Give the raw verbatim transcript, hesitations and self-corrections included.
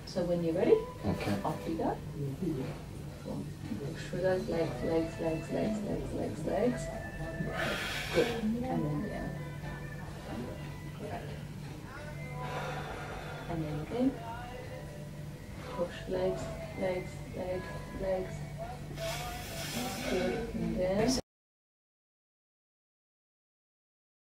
So when you're ready, okay. off you go. Push through those legs, legs, legs, legs, legs, legs, legs. Good. And then down. Great. And then again. Push legs, legs, legs, legs. Good. And down.